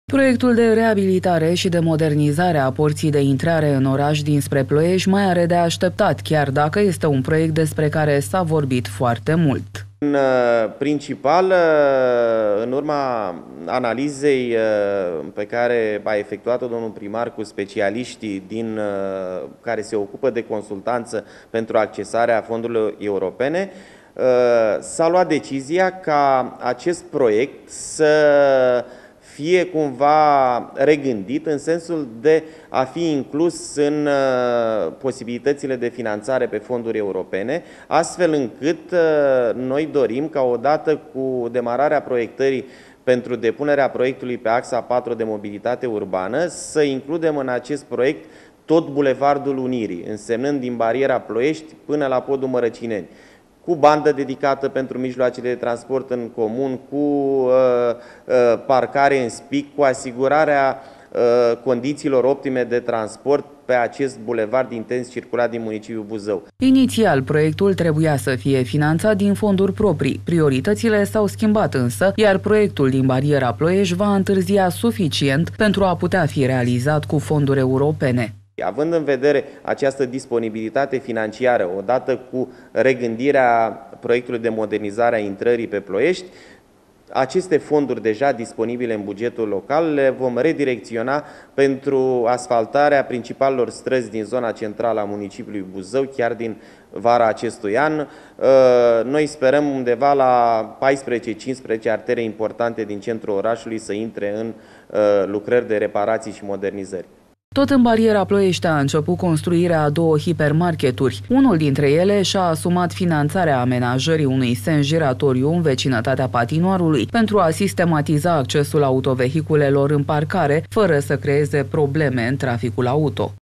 Proiectul de reabilitare și de modernizare a porții de intrare în oraș dinspre Ploiești mai are de așteptat, chiar dacă este un proiect despre care s-a vorbit foarte mult. În principal, în urma analizei pe care a efectuat-o domnul primar cu specialiștii care se ocupă de consultanță pentru accesarea fondurilor europene, s-a luat decizia ca acest proiect să fie cumva regândit în sensul de a fi inclus în posibilitățile de finanțare pe fonduri europene, astfel încât noi dorim ca odată cu demararea proiectării pentru depunerea proiectului pe axa 4 de mobilitate urbană să includem în acest proiect tot Bulevardul Unirii, însemnând din bariera Ploiești până la podul Mărăcineni, cu bandă dedicată pentru mijloacele de transport în comun, cu parcare în spic, cu asigurarea condițiilor optime de transport pe acest bulevard intens circulat din municipiul Buzău. Inițial, proiectul trebuia să fie finanțat din fonduri proprii. Prioritățile s-au schimbat însă, iar proiectul din bariera Ploiești va întârzia suficient pentru a putea fi realizat cu fonduri europene. Având în vedere această disponibilitate financiară, odată cu regândirea proiectului de modernizare a intrării pe Ploiești, aceste fonduri deja disponibile în bugetul local le vom redirecționa pentru asfaltarea principalelor străzi din zona centrală a municipiului Buzău, chiar din vara acestui an. Noi sperăm undeva la 14-15 artere importante din centrul orașului să intre în lucrări de reparații și modernizări. Tot în bariera Ploiești a început construirea a 2 hipermarketuri. Unul dintre ele și-a asumat finanțarea amenajării unui sens giratoriu în vecinătatea patinoarului pentru a sistematiza accesul autovehiculelor în parcare, fără să creeze probleme în traficul auto.